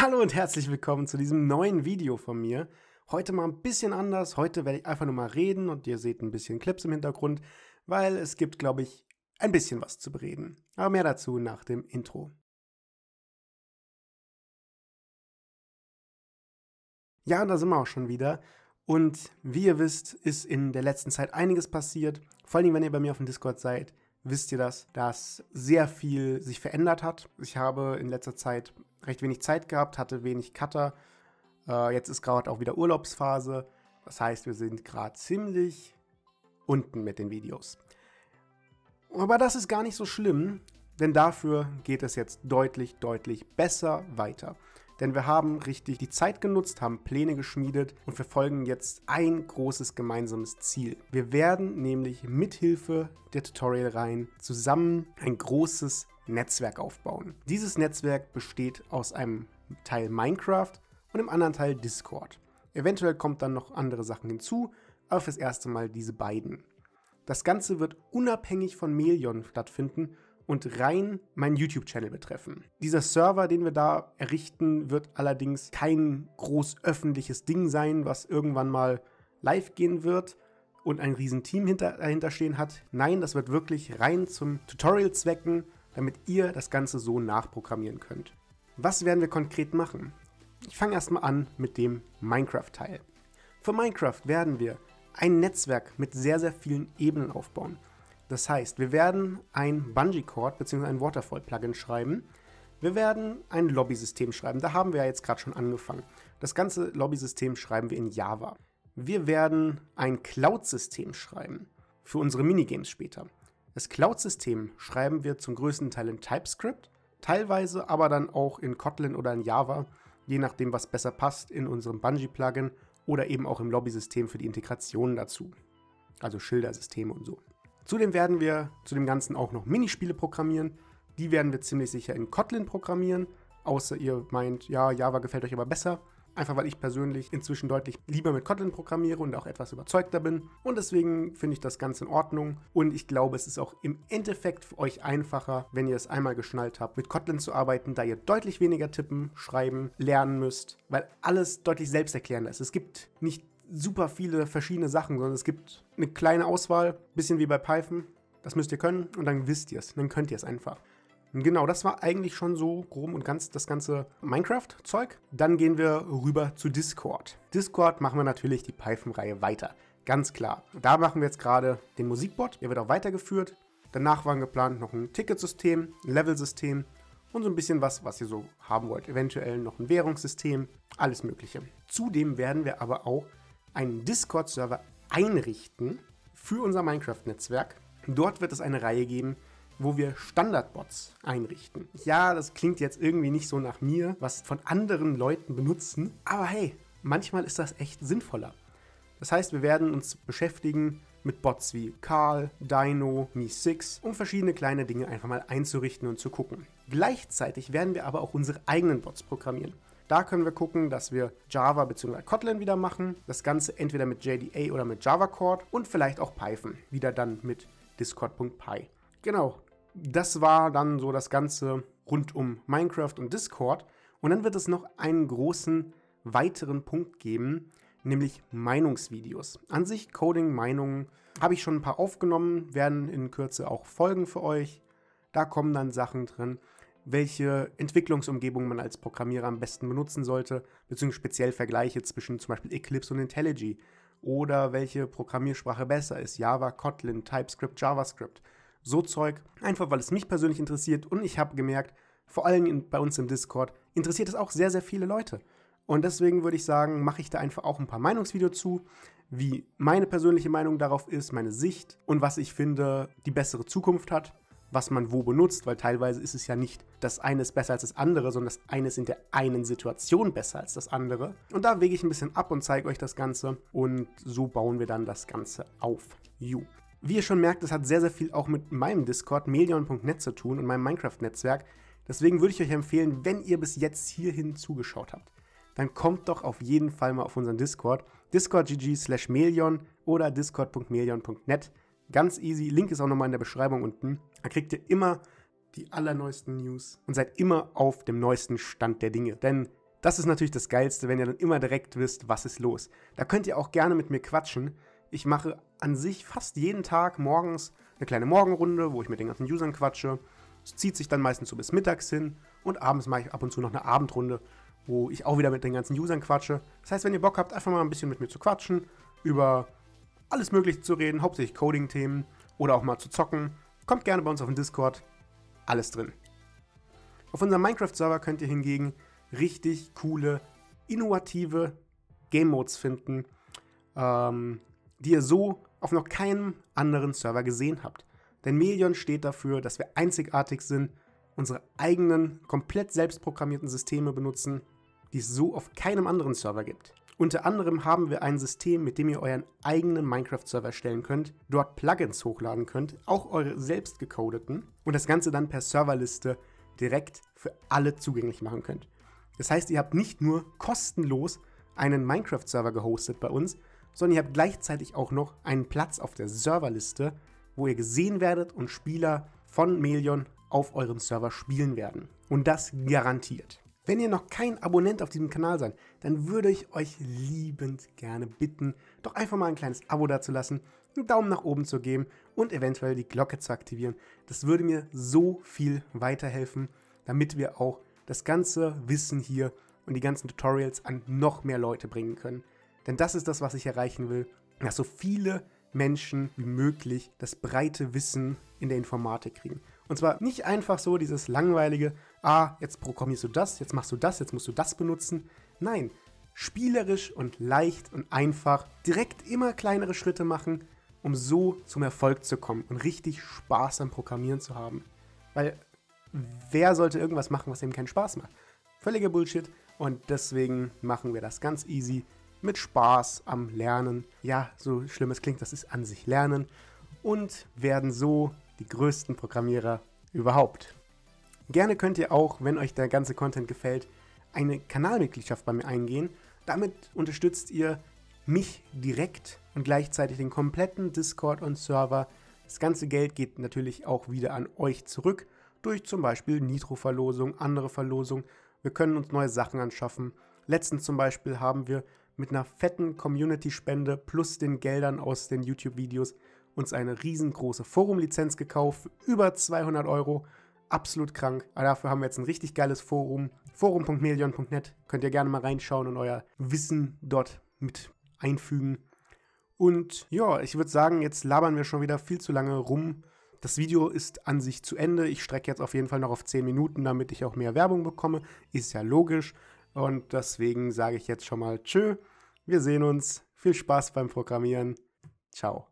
Hallo und herzlich willkommen zu diesem neuen Video von mir. Heute mal ein bisschen anders. Heute werde ich einfach nur mal reden und ihr seht ein bisschen Clips im Hintergrund, weil es gibt, glaube ich, ein bisschen was zu bereden. Aber mehr dazu nach dem Intro. Ja, da sind wir auch schon wieder. Und wie ihr wisst, ist in der letzten Zeit einiges passiert. Vor allem, wenn ihr bei mir auf dem Discord seid, wisst ihr das, dass sehr viel sich verändert hat. Ich habe in letzter Zeit recht wenig Zeit gehabt, hatte wenig Cutter. Jetzt ist gerade auch wieder Urlaubsphase. Das heißt, wir sind gerade ziemlich unten mit den Videos. Aber das ist gar nicht so schlimm, denn dafür geht es jetzt deutlich besser weiter. Denn wir haben richtig die Zeit genutzt, haben Pläne geschmiedet und verfolgen jetzt ein großes gemeinsames Ziel. Wir werden nämlich mithilfe der Tutorial-Reihen zusammen ein großes Netzwerk aufbauen. Dieses Netzwerk besteht aus einem Teil Minecraft und dem anderen Teil Discord. Eventuell kommt dann noch andere Sachen hinzu, aber fürs erste Mal diese beiden. Das Ganze wird unabhängig von Melion stattfinden und rein meinen YouTube-Channel betreffen. Dieser Server, den wir da errichten, wird allerdings kein groß öffentliches Ding sein, was irgendwann mal live gehen wird und ein riesen Team dahinter stehen hat. Nein, das wird wirklich rein zum Tutorial-Zwecken, damit ihr das Ganze so nachprogrammieren könnt. Was werden wir konkret machen? Ich fange erstmal an mit dem Minecraft-Teil. Für Minecraft werden wir ein Netzwerk mit sehr vielen Ebenen aufbauen. Das heißt, wir werden ein Bungee-Cord bzw. ein Waterfall-Plugin schreiben. Wir werden ein Lobby-System schreiben. Da haben wir ja jetzt gerade schon angefangen. Das ganze Lobby-System schreiben wir in Java. Wir werden ein Cloud-System schreiben für unsere Minigames später. Das Cloud-System schreiben wir zum größten Teil in TypeScript, teilweise aber dann auch in Kotlin oder in Java, je nachdem, was besser passt in unserem Bungee-Plugin oder eben auch im Lobby-System für die Integration dazu. Also Schildersysteme und so. Zudem werden wir zu dem Ganzen auch noch Minispiele programmieren. Die werden wir ziemlich sicher in Kotlin programmieren. Außer ihr meint, ja, Java gefällt euch aber besser. Einfach weil ich persönlich inzwischen deutlich lieber mit Kotlin programmiere und auch etwas überzeugter bin. Und deswegen finde ich das Ganze in Ordnung. Und ich glaube, es ist auch im Endeffekt für euch einfacher, wenn ihr es einmal geschnallt habt, mit Kotlin zu arbeiten, da ihr deutlich weniger tippen, schreiben, lernen müsst. Weil alles deutlich selbsterklärender ist. Es gibt nicht super viele verschiedene Sachen, sondern es gibt eine kleine Auswahl, bisschen wie bei Python. Das müsst ihr können und dann wisst ihr es, dann könnt ihr es einfach. Und genau, das war eigentlich schon so grob und ganz das ganze Minecraft-Zeug. Dann gehen wir rüber zu Discord. Discord machen wir natürlich die Python-Reihe weiter, ganz klar. Da machen wir jetzt gerade den Musikbot, der wird auch weitergeführt. Danach war geplant noch ein Ticketsystem, ein Level-System und so ein bisschen was ihr so haben wollt. Eventuell noch ein Währungssystem, alles Mögliche. Zudem werden wir aber auch einen Discord-Server einrichten für unser Minecraft-Netzwerk. Dort wird es eine Reihe geben, wo wir Standardbots einrichten. Ja, das klingt jetzt irgendwie nicht so nach mir, was von anderen Leuten benutzen, aber hey, manchmal ist das echt sinnvoller. Das heißt, wir werden uns beschäftigen mit Bots wie Karl, Dino, Me6, um verschiedene kleine Dinge einfach mal einzurichten und zu gucken. Gleichzeitig werden wir aber auch unsere eigenen Bots programmieren. Da können wir gucken, dass wir Java bzw. Kotlin wieder machen. Das Ganze entweder mit JDA oder mit JavaCord und vielleicht auch Python. Wieder dann mit Discord.py. Genau, das war dann so das Ganze rund um Minecraft und Discord. Und dann wird es noch einen großen weiteren Punkt geben, nämlich Meinungsvideos. An sich Coding-Meinungen habe ich schon ein paar aufgenommen, werden in Kürze auch Folgen für euch. Da kommen dann Sachen drin, welche Entwicklungsumgebung man als Programmierer am besten benutzen sollte, beziehungsweise speziell Vergleiche zwischen zum Beispiel Eclipse und IntelliJ oder welche Programmiersprache besser ist, Java, Kotlin, TypeScript, JavaScript. So Zeug, einfach weil es mich persönlich interessiert und ich habe gemerkt, vor allem bei uns im Discord, interessiert es auch sehr viele Leute. Und deswegen würde ich sagen, mache ich da einfach auch ein paar Meinungsvideos zu, wie meine persönliche Meinung darauf ist, meine Sicht und was ich finde, die bessere Zukunft hat, was man wo benutzt, weil teilweise ist es ja nicht, das eine ist besser als das andere, sondern das eine ist in der einen Situation besser als das andere. Und da wege ich ein bisschen ab und zeige euch das Ganze und so bauen wir dann das Ganze auf. Wie ihr schon merkt, das hat sehr viel auch mit meinem Discord, melion.net zu tun und meinem Minecraft-Netzwerk. Deswegen würde ich euch empfehlen, wenn ihr bis jetzt hierhin zugeschaut habt, dann kommt doch auf jeden Fall mal auf unseren Discord, discord.gg/melion oder discord.melion.net. Ganz easy, Link ist auch nochmal in der Beschreibung unten. Da kriegt ihr immer die allerneuesten News und seid immer auf dem neuesten Stand der Dinge. Denn Das ist natürlich das Geilste, wenn ihr dann immer direkt wisst, was ist los. Da könnt ihr auch gerne mit mir quatschen. Ich mache an sich fast jeden Tag morgens eine kleine Morgenrunde, wo ich mit den ganzen Usern quatsche. Es zieht sich dann meistens so bis mittags hin und abends mache ich ab und zu noch eine Abendrunde, wo ich auch wieder mit den ganzen Usern quatsche. Das heißt, wenn ihr Bock habt, einfach mal ein bisschen mit mir zu quatschen, über alles Mögliche zu reden, hauptsächlich Coding-Themen oder auch mal zu zocken, kommt gerne bei uns auf den Discord. Alles drin. Auf unserem Minecraft-Server könnt ihr hingegen richtig coole, innovative Game-Modes finden, die ihr so auf noch keinem anderen Server gesehen habt. Denn Melion steht dafür, dass wir einzigartig sind, unsere eigenen, komplett selbstprogrammierten Systeme benutzen, die es so auf keinem anderen Server gibt. Unter anderem haben wir ein System, mit dem ihr euren eigenen Minecraft-Server stellen könnt, dort Plugins hochladen könnt, auch eure selbst gecodeten, und das Ganze dann per Serverliste direkt für alle zugänglich machen könnt. Das heißt, ihr habt nicht nur kostenlos einen Minecraft-Server gehostet bei uns, sondern ihr habt gleichzeitig auch noch einen Platz auf der Serverliste, wo ihr gesehen werdet und Spieler von Melion auf eurem Server spielen werden. Und das garantiert. Wenn ihr noch kein Abonnent auf diesem Kanal seid, dann würde ich euch liebend gerne bitten, doch einfach mal ein kleines Abo dazulassen, einen Daumen nach oben zu geben und eventuell die Glocke zu aktivieren. Das würde mir so viel weiterhelfen, damit wir auch das ganze Wissen hier und die ganzen Tutorials an noch mehr Leute bringen können. Denn das ist das, was ich erreichen will, dass so viele Menschen wie möglich das breite Wissen in der Informatik kriegen. Und zwar nicht einfach so dieses langweilige, jetzt programmierst du das, jetzt machst du das, jetzt musst du das benutzen. Nein, spielerisch und leicht und einfach direkt immer kleinere Schritte machen, um so zum Erfolg zu kommen und richtig Spaß am Programmieren zu haben. Weil wer sollte irgendwas machen, was ihm keinen Spaß macht? Völliger Bullshit, und deswegen machen wir das ganz easy mit Spaß am Lernen. Ja, so schlimm es klingt, das ist an sich Lernen, und werden so die größten Programmierer überhaupt. Gerne könnt ihr auch, wenn euch der ganze Content gefällt, eine Kanalmitgliedschaft bei mir eingehen. Damit unterstützt ihr mich direkt und gleichzeitig den kompletten Discord und Server. Das ganze Geld geht natürlich auch wieder an euch zurück, durch zum Beispiel Nitro-Verlosung, andere Verlosung. Wir können uns neue Sachen anschaffen. Letztens zum Beispiel haben wir mit einer fetten Community-Spende plus den Geldern aus den YouTube-Videos uns eine riesengroße Forum-Lizenz gekauft für über 200 Euro. Absolut krank. Aber dafür haben wir jetzt ein richtig geiles Forum. Forum.melion.net. Könnt ihr gerne mal reinschauen und euer Wissen dort mit einfügen. Und ja, ich würde sagen, jetzt labern wir schon wieder viel zu lange rum. Das Video ist an sich zu Ende. Ich strecke jetzt auf jeden Fall noch auf 10 Minuten, damit ich auch mehr Werbung bekomme. Ist ja logisch. Und deswegen sage ich jetzt schon mal tschö. Wir sehen uns. Viel Spaß beim Programmieren. Ciao.